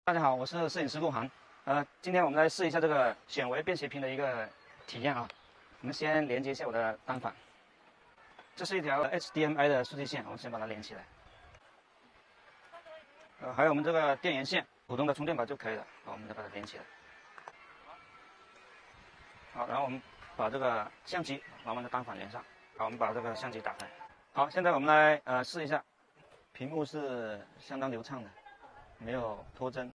大家好，我是摄影师陆航。今天我们来试一下这个显微便携屏的一个体验啊。我们先连接一下我的单反，这是一条 HDMI 的数据线，我们先把它连起来。还有我们这个电源线，普通的充电宝就可以了。好，我们再把它连起来。好，然后我们把这个相机往我们的单反连上。好，我们把这个相机打开。好，现在我们来试一下，屏幕是相当流畅的，没有脱帧。